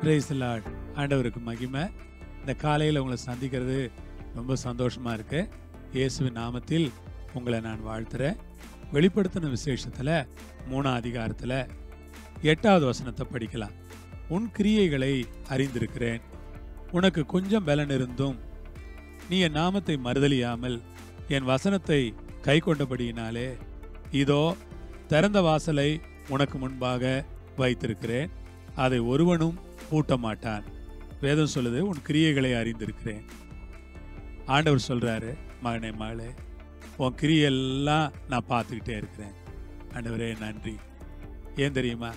Praise the Lord. ஆண்டவருக்கு மகிமை. இந்த காலையில் உங்களை சந்திக்கிறது ரொம்ப சந்தோஷமா இருக்கு. இயேசுவின் நாமத்தில் உங்களை நான் வாழ்த்துறேன். வெளிப்படுத்தின விசேஷத்தில் 3ஆம் அதிகாரத்தில் 8வது வசனத்தை படிக்கலாம். உன் கிரியைகளை அறிந்திருக்கிறேன், உனக்கு கொஞ்சம் பலன் இருந்தும் நீ என் நாமத்தை மறுதலியாமல் என் வசனத்தை கை கொண்டபடியினாலே இதோ திறந்த வாசலை உனக்கு முன்பாக வைத்திருக்கிறேன், அதை ஒருவனும் பூட்ட மாட்டான். வேதம் சொல்லுது, உன் கிரியைகளை அறிந்திருக்கிறேன். ஆண்டவர் சொல்றாரு, மகனே மகளே, உன் கிரியெல்லாம் நான் பார்த்துக்கிட்டே இருக்கிறேன். ஆண்டவரே நன்றி. ஏன் தெரியுமா?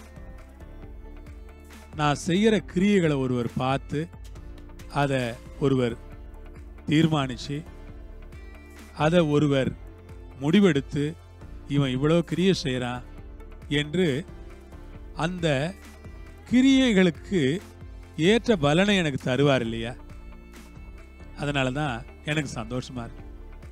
நான் செய்கிற கிரியைகளை ஒருவர் பார்த்து அதை ஒருவர் தீர்மானிச்சு அதை ஒருவர் முடிவெடுத்து இவன் இவ்வளோ கிரியை செய்கிறான் என்று அந்த கிரியைகளுக்கு ஏற்ற பலனை எனக்கு தருவார் இல்லையா? அதனால தான் எனக்கு சந்தோஷமா இருக்கு.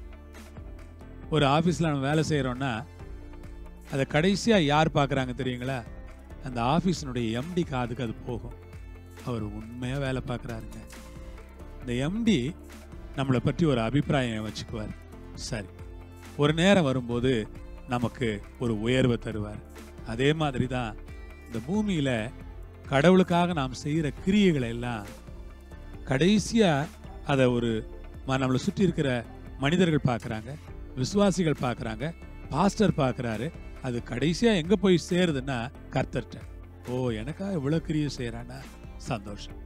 ஒரு ஆஃபீஸில் நம்ம வேலை செய்கிறோன்னா அதை கடைசியாக யார் பார்க்குறாங்க தெரியுங்களா? அந்த ஆஃபீஸினுடைய எம்டி காதுக்கு அது போகும். அவர் உண்மையாக வேலை பார்க்குறாருங்க. இந்த எம்டி நம்மளை பற்றி ஒரு அபிப்பிராயம் வச்சுக்குவார். சரி, ஒரு நேரம் வரும்போது நமக்கு ஒரு உயர்வை தருவார். அதே மாதிரி தான் இந்த பூமியில் கடவுளுக்காக நாம் செய்கிற கிரியைகளை எல்லாம் கடைசியாக அதை ஒரு நம்மளை சுற்றி இருக்கிற மனிதர்கள் பார்க்குறாங்க, விசுவாசிகள் பார்க்குறாங்க, பாஸ்டர் பார்க்குறாரு. அது கடைசியாக எங்கே போய் சேருதுன்னா கர்த்தர்ட்ட. ஓ, எனக்காக இவ்வளோ கிரியை செய்கிறான்னா சந்தோஷம்.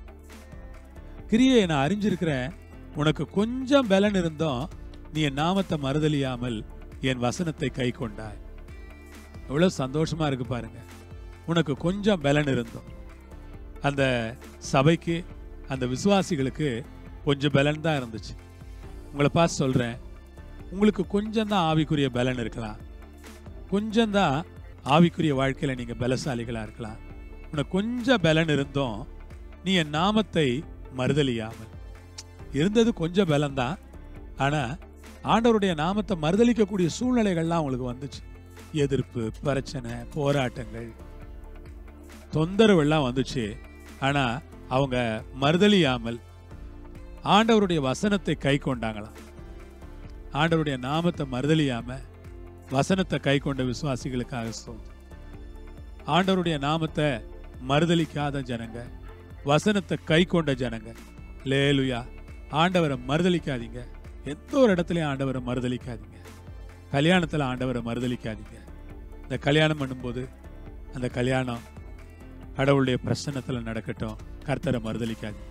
கிரியை நான் அறிஞ்சிருக்கிறேன், உனக்கு கொஞ்சம் பலன் இருந்தோம் நீ என் நாமத்தை மறுதலியாமல் என் வசனத்தை கை கொண்டாய். எவ்வளோ சந்தோஷமா இருக்கு பாருங்க. உனக்கு கொஞ்சம் பலன் இருந்தோம். அந்த சபைக்கு, அந்த விசுவாசிகளுக்கு கொஞ்சம் பலன் தான் இருந்துச்சு. உங்களை பார்த்து சொல்றேன், உங்களுக்கு கொஞ்சம் தான் ஆவிக்குரிய பலன் இருக்கலாம், கொஞ்சம் தான் ஆவிக்குரிய வாழ்க்கையில நீங்க பலசாலிகளா இருக்கலாம். உனக்கு கொஞ்சம் பலன் இருந்தோம் நீ என் நாமத்தை மறுதலியாமல். இருந்தது கொஞ்சம் பலன் தான், ஆனா ஆண்டவருடைய நாமத்தை மறுதலிக்கக்கூடிய சூழ்நிலைகள்லாம் உங்களுக்கு வந்துச்சு. எதிர்ப்பு, பிரச்சனை, போராட்டங்கள், தொந்தரவு எல்லாம் வந்துச்சு. ஆனா அவங்க மறுதலியாமல் ஆண்டவருடைய வசனத்தை கை கொண்டாங்களாம். ஆண்டவருடைய நாமத்தை மறுதலியாம வசனத்தை கை கொண்ட விசுவாசிகளுக்காக சொல்றேன். ஆண்டவருடைய நாமத்தை மறுதலிக்காத ஜனங்க, வசனத்தை கை கொண்ட ஜனங்க, லேலுயா. ஆண்டவரை மறுதலிக்காதீங்க. எந்த ஒரு இடத்துலையும் ஆண்டவரை மறுதலிக்காதீங்க. கல்யாணத்தில் ஆண்டவரை மறுதலிக்காதீங்க. இந்த கல்யாணம் பண்ணும்போது அந்த கல்யாணம் கடவுளுடைய பிரசன்னத்தில் நடக்கட்டும். கர்த்தரை மறுதலிக்காதீங்க.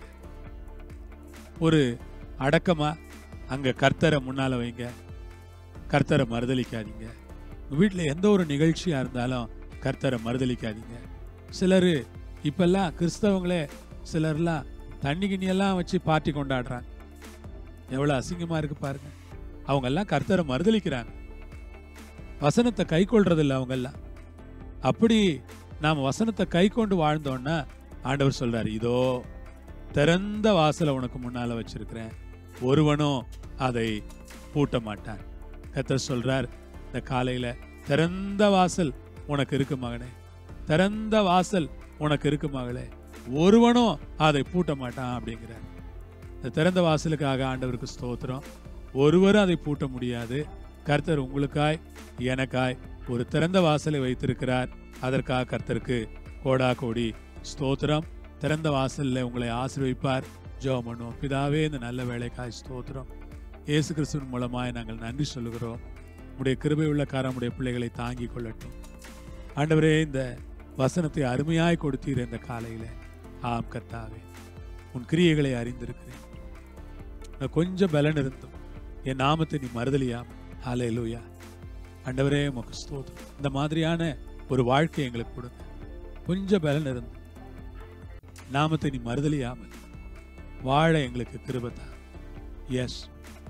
ஒரு அடக்கமா அங்க கர்த்தரை முன்னால வைங்க. கர்த்தரை மறுதலிக்காதீங்க. வீட்டில் எந்த ஒரு நிகழ்ச்சியா இருந்தாலும் கர்த்தரை மறுதலிக்காதீங்க. சிலர் இப்பெல்லாம் கிறிஸ்தவங்களே சிலர்லாம் தண்ணி கிண்ணியெல்லாம் வச்சு பார்ட்டி கொண்டாடுறாங்க. எவ்வளோ அசிங்கமா இருக்கு பாருங்க. அவங்க எல்லாம் கர்த்தரை மறுதலிக்கிறாங்க, வசனத்தை கை கொள்றதில்லை அவங்க எல்லாம். அப்படி நாம் வசனத்தை கை கொண்டு வாழ்ந்தோன்னா ஆண்டவர் சொல்றாரு, இதோ திறந்த வாசலை உனக்கு முன்னால வச்சிருக்கிறேன், ஒருவனும் அதை பூட்ட மாட்டான். கர்த்தர் சொல்றார் இந்த காலையில, திறந்த வாசல் உனக்கு இருக்கு மகனே, திறந்த வாசல் உனக்கு இருக்கு மகளே, ஒருவனும் அதை பூட்ட மாட்டான் அப்படிங்கிறார். இந்த திறந்த வாசலுக்காக ஆண்டவருக்கு ஸ்தோத்திரம். ஒருவரும் அதை பூட்ட முடியாது. கர்த்தர் உங்களுக்காய் எனக்காய் ஒரு திறந்த வாசலை வைத்திருக்கிறார். அதற்காக கர்த்தருக்கு கோடா கோடி ஸ்தோத்திரம். திறந்த வாசலில் உங்களை ஆசீர்வதிப்பார். ஜெபம் பண்ணுவோம். பிதாவே, இந்த நல்ல வேலைக்காய் ஸ்தோத்திரம். இயேசு கிறிஸ்துவின் மூலமாய் நாங்கள் நன்றி சொல்லுகிறோம். உடைய கிருபை உள்ள காரமுடைய பிள்ளைகளை தாங்கி கொள்ளட்டும். ஆண்டவரே, இந்த வசனத்தை அருமையாய் கொடுத்தீர் இந்த காலையில. ஆம் கர்த்தாவே, உன் கிரியைகளை அறிந்திருக்கிறேன், கொஞ்சம் பலன் இருந்தும் என் நாமத்தை நீ மறுதலியாம. ஹல்லேலூயா. ஆண்டவரே உமக்கு ஸ்தோத்திரம். இந்த மாதிரியான ஒரு வாழ்க்கை எங்களுக்கு கொடுங்க. கொஞ்சம் பலன் இருந்தும் நாமத்தை நீ மறுதலியாமல் வாழ எங்களுக்கு கிருபை தார். எஸ்,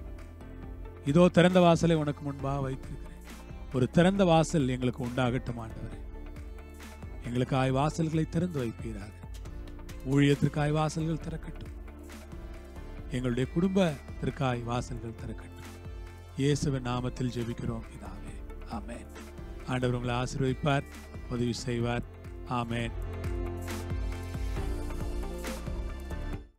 இதோ திறந்த வாசலை உனக்கு முன்பாக வைத்திருக்கிறேன். ஒரு திறந்த வாசல் எங்களுக்கு உண்டாகட்டும் ஆண்டவரே. எங்களுக்காய் வாசல்களை திறந்து வைப்பீராக. ஊழியத்திற்காய் வாசல்கள் திறக்கட்டும். எங்களுடைய குடும்பத்திற்காய் வாசல்கள் திறக்கட்டும். இயேசுவின் நாமத்தில் ஜெபிக்கிறோம் பிதாவே. ஆமென். ஆண்டவர் உங்களை ஆசீர்வதிப்பார், உதவி செய்வார். ஆமென்.